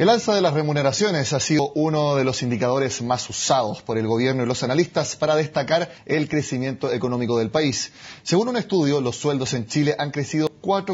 El alza de las remuneraciones ha sido uno de los indicadores más usados por el gobierno y los analistas para destacar el crecimiento económico del país. Según un estudio, los sueldos en Chile han crecido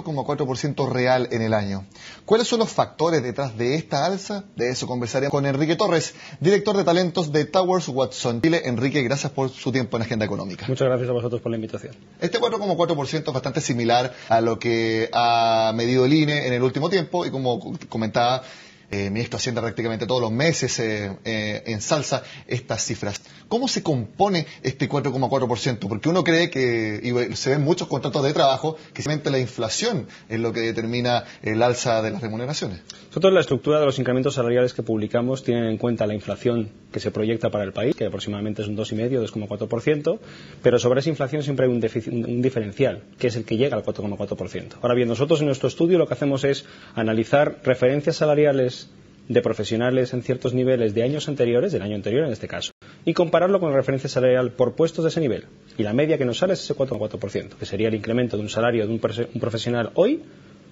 4,4% real en el año. ¿Cuáles son los factores detrás de esta alza? De eso conversaremos con Enrique Torres, director de talentos de Towers Watson Chile. Enrique, gracias por su tiempo en Agenda Económica. Muchas gracias a vosotros por la invitación. Este 4,4% es bastante similar a lo que ha medido el INE en el último tiempo y como comentaba, Ministro de Hacienda prácticamente todos los meses ensalza estas cifras. ¿Cómo se compone este 4,4%? Porque uno cree que y se ven muchos contratos de trabajo que simplemente la inflación es lo que determina el alza de las remuneraciones. Nosotros la estructura de los incrementos salariales que publicamos tienen en cuenta la inflación que se proyecta para el país, que aproximadamente es un 2,5, 2,4%, pero sobre esa inflación siempre hay un diferencial, que es el que llega al 4,4%. Ahora bien, nosotros en nuestro estudio lo que hacemos es analizar referencias salariales de profesionales en ciertos niveles de años anteriores, del año anterior en este caso, y compararlo con la referencia salarial por puestos de ese nivel. Y la media que nos sale es ese 4,4%, que sería el incremento de un salario de un profesional hoy,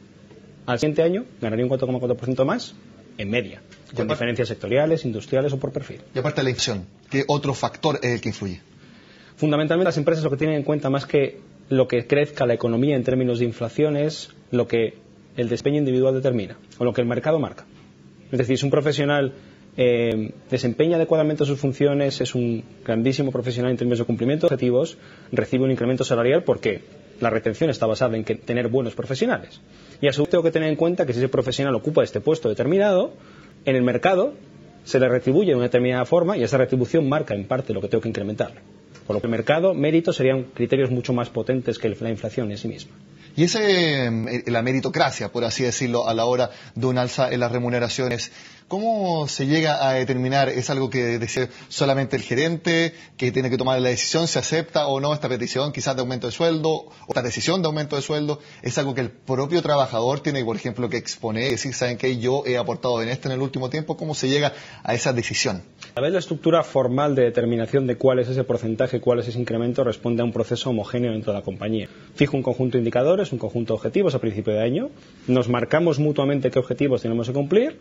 al siguiente año ganaría un 4,4% más, en media, con diferencias sectoriales, industriales o por perfil. Y aparte de la inflación, ¿qué otro factor es el que influye? Fundamentalmente las empresas lo que tienen en cuenta más que lo que crezca la economía en términos de inflación es lo que el desempeño individual determina, o lo que el mercado marca. Es decir, si un profesional desempeña adecuadamente sus funciones, es un grandísimo profesional en términos de cumplimiento de objetivos, recibe un incremento salarial porque la retención está basada en tener buenos profesionales. Y a su vez tengo que tener en cuenta que si ese profesional ocupa este puesto determinado, en el mercado se le retribuye de una determinada forma y esa retribución marca en parte lo que tengo que incrementar. Por lo que el mercado, mérito, serían criterios mucho más potentes que la inflación en sí misma. Y la meritocracia, por así decirlo, a la hora de un alza en las remuneraciones, ¿cómo se llega a determinar? ¿Es algo que decide solamente el gerente, que tiene que tomar la decisión, se acepta o no esta petición quizás de aumento de sueldo, o esta decisión de aumento de sueldo? ¿Es algo que el propio trabajador tiene, por ejemplo, que exponer, decir, ¿saben qué? Yo he aportado en esto en el último tiempo? ¿Cómo se llega a esa decisión? A ver, la estructura formal de determinación de cuál es ese porcentaje, cuál es ese incremento, responde a un proceso homogéneo dentro de la compañía. Fijo un conjunto de indicadores, un conjunto de objetivos a principio de año, nos marcamos mutuamente qué objetivos tenemos que cumplir,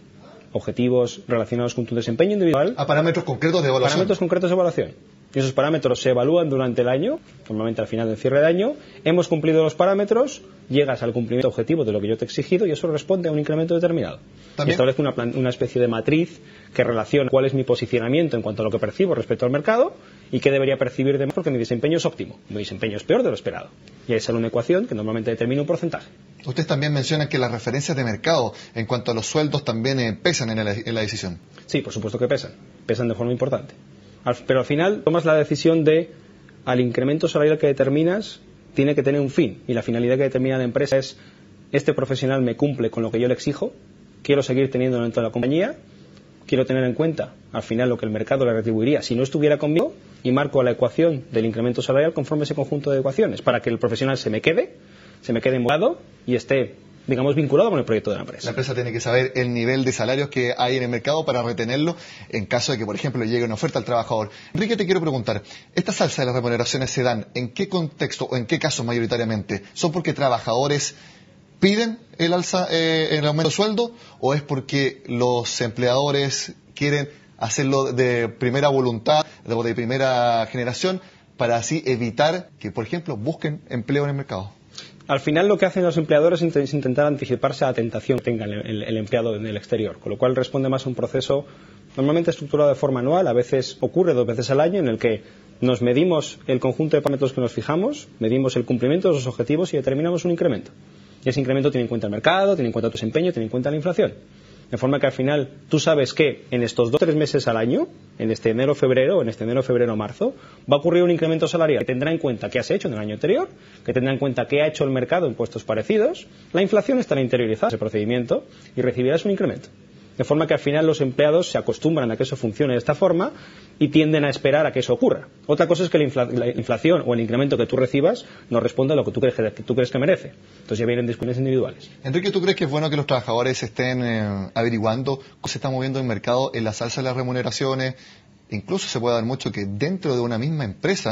objetivos relacionados con tu desempeño individual. A parámetros concretos de evaluación. Parámetros concretos de evaluación. Y esos parámetros se evalúan durante el año, normalmente al final del cierre de año. Hemos cumplido los parámetros, llegas al cumplimiento objetivo de lo que yo te he exigido y eso responde a un incremento determinado. Y establezco una especie de matriz que relaciona cuál es mi posicionamiento en cuanto a lo que percibo respecto al mercado y qué debería percibir de más porque mi desempeño es óptimo, mi desempeño es peor de lo esperado. Y ahí sale una ecuación que normalmente determina un porcentaje. Ustedes también mencionan que las referencias de mercado en cuanto a los sueldos también pesan en la decisión. Sí, por supuesto que pesan de forma importante. Pero al final tomas la decisión de, al incremento salarial que determinas, tiene que tener un fin. Y la finalidad que determina la empresa es, este profesional me cumple con lo que yo le exijo, quiero seguir teniendo dentro de la compañía, quiero tener en cuenta al final lo que el mercado le retribuiría si no estuviera conmigo y marco la ecuación del incremento salarial conforme ese conjunto de ecuaciones para que el profesional se me quede enfocado y esté, digamos, vinculado con el proyecto de la empresa. La empresa tiene que saber el nivel de salarios que hay en el mercado para retenerlo en caso de que, por ejemplo, le llegue una oferta al trabajador. Enrique, te quiero preguntar, ¿estas alzas de las remuneraciones se dan en qué contexto o en qué casos mayoritariamente? ¿Son porque trabajadores piden el alza en el aumento de sueldo o es porque los empleadores quieren hacerlo de primera voluntad, de primera generación, para así evitar que, por ejemplo, busquen empleo en el mercado? Al final lo que hacen los empleadores es intentar anticiparse a la tentación que tenga el empleado en el exterior, con lo cual responde más a un proceso normalmente estructurado de forma anual, a veces ocurre 2 veces al año, en el que nos medimos el conjunto de parámetros que nos fijamos, medimos el cumplimiento de esos objetivos y determinamos un incremento. Y ese incremento tiene en cuenta el mercado, tiene en cuenta tu desempeño, tiene en cuenta la inflación. De forma que al final tú sabes que en estos 2 o 3 meses al año, en este enero-febrero, marzo, va a ocurrir un incremento salarial que tendrá en cuenta qué has hecho en el año anterior, que tendrá en cuenta qué ha hecho el mercado en puestos parecidos, la inflación estará interiorizada en ese procedimiento y recibirás un incremento. De forma que al final los empleados se acostumbran a que eso funcione de esta forma y tienden a esperar a que eso ocurra. Otra cosa es que la inflación o el incremento que tú recibas no responde a lo que tú crees que merece. Entonces ya vienen discusiones individuales. Enrique, ¿tú crees que es bueno que los trabajadores estén averiguando cómo se está moviendo el mercado en las alzas de las remuneraciones? Incluso se puede dar mucho que dentro de una misma empresa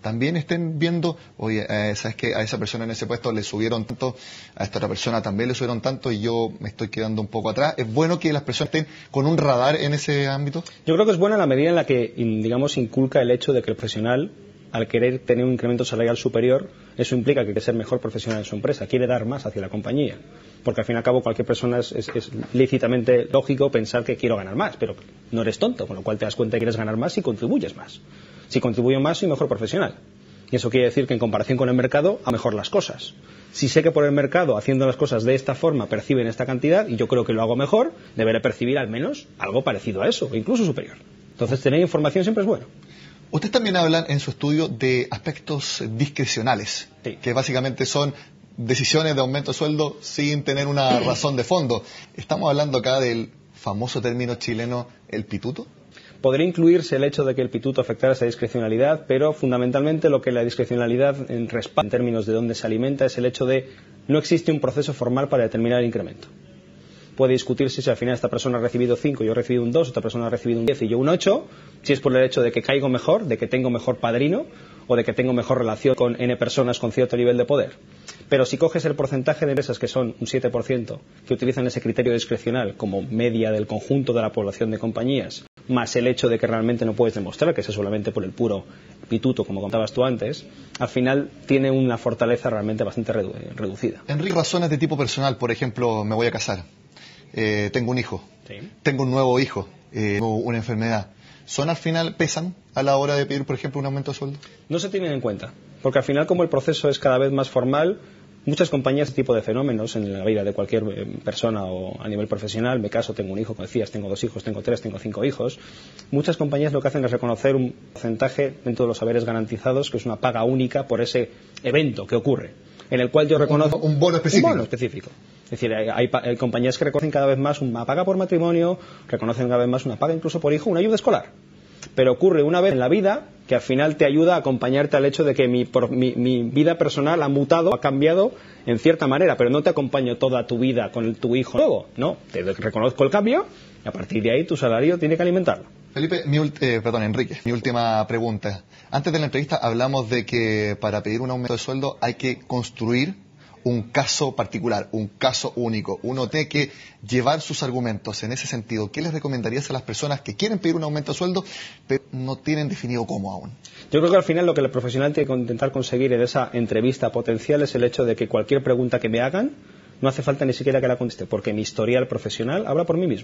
también estén viendo, oye, sabes que a esa persona en ese puesto le subieron tanto, a esta otra persona también le subieron tanto y yo me estoy quedando un poco atrás. ¿Es bueno que las personas estén con un radar en ese ámbito? Yo creo que es bueno en la medida en la que, digamos, inculca el hecho de que el profesional, al querer tener un incremento salarial superior, eso implica que quiere ser mejor profesional en su empresa, quiere dar más hacia la compañía. Porque al fin y al cabo cualquier persona es lícitamente lógico pensar que quiero ganar más, pero no eres tonto, con lo cual te das cuenta que quieres ganar más si contribuyes más. Si contribuyo más, soy mejor profesional. Y eso quiere decir que en comparación con el mercado, hago mejor las cosas. Si sé que por el mercado, haciendo las cosas de esta forma, perciben esta cantidad, y yo creo que lo hago mejor, deberé percibir al menos algo parecido a eso, o incluso superior. Entonces, tener información siempre es bueno. Ustedes también hablan en su estudio de aspectos discrecionales, Sí. que básicamente son decisiones de aumento de sueldo sin tener una razón de fondo. ¿Estamos hablando acá del famoso término chileno, el pituto? Podría incluirse el hecho de que el pituto afectara esa discrecionalidad, pero fundamentalmente lo que la discrecionalidad respalda en términos de dónde se alimenta es el hecho de no existe un proceso formal para determinar el incremento. Puede discutirse si al final esta persona ha recibido 5, yo he recibido un 2, otra persona ha recibido un 10 y yo un 8, si es por el hecho de que caigo mejor, de que tengo mejor padrino o de que tengo mejor relación con N personas con cierto nivel de poder. Pero si coges el porcentaje de empresas que son un 7% que utilizan ese criterio discrecional como media del conjunto de la población de compañías, más el hecho de que realmente no puedes demostrar que es solamente por el puro pituto, como contabas tú antes, al final tiene una fortaleza realmente bastante reducida. Enrique, razones de tipo personal, por ejemplo, me voy a casar, tengo un hijo, Sí. tengo un nuevo hijo, tengo una enfermedad. ¿Son al final, pesan a la hora de pedir, por ejemplo, un aumento de sueldo? No se tienen en cuenta, porque al final como el proceso es cada vez más formal, muchas compañías este tipo de fenómenos en la vida de cualquier persona o a nivel profesional, me caso, tengo un hijo, como decías, tengo 2 hijos, tengo 3, tengo 5 hijos, muchas compañías lo que hacen es reconocer un porcentaje dentro de los saberes garantizados, que es una paga única por ese evento que ocurre, en el cual yo reconozco Un bono específico. Un bono específico. Es decir, hay compañías que reconocen cada vez más una paga por matrimonio, reconocen cada vez más una paga incluso por hijo, una ayuda escolar. Pero ocurre una vez en la vida que al final te ayuda a acompañarte al hecho de que mi vida personal ha mutado, ha cambiado en cierta manera, pero no te acompaño toda tu vida con tu hijo nuevo. No, te reconozco el cambio y a partir de ahí tu salario tiene que alimentarlo. Felipe, Enrique, mi última pregunta. Antes de la entrevista hablamos de que para pedir un aumento de sueldo hay que construir un caso particular, un caso único. Uno tiene que llevar sus argumentos en ese sentido. ¿Qué les recomendarías a las personas que quieren pedir un aumento de sueldo, pero no tienen definido cómo aún? Yo creo que al final lo que el profesional tiene que intentar conseguir en esa entrevista potencial es el hecho de que cualquier pregunta que me hagan no hace falta ni siquiera que la conteste, porque mi historial profesional habla por mí mismo.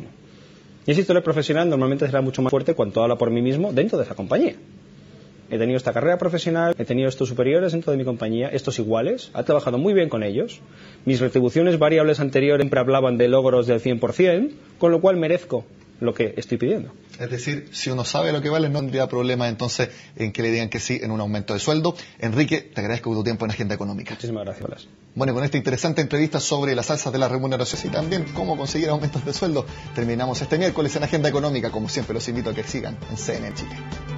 Y ese historial profesional normalmente será mucho más fuerte cuando habla por mí mismo dentro de esa compañía. He tenido esta carrera profesional, he tenido estos superiores dentro de mi compañía, estos iguales, he trabajado muy bien con ellos, mis retribuciones variables anteriores siempre hablaban de logros del 100%, con lo cual merezco lo que estoy pidiendo. Es decir, si uno sabe lo que vale, no tendría problema entonces en que le digan que sí en un aumento de sueldo. Enrique, te agradezco tu tiempo en Agenda Económica. Muchísimas gracias, Blas. Bueno, con esta interesante entrevista sobre las alzas de la remuneración y también cómo conseguir aumentos de sueldo, terminamos este miércoles en Agenda Económica. Como siempre, los invito a que sigan en CNN Chile.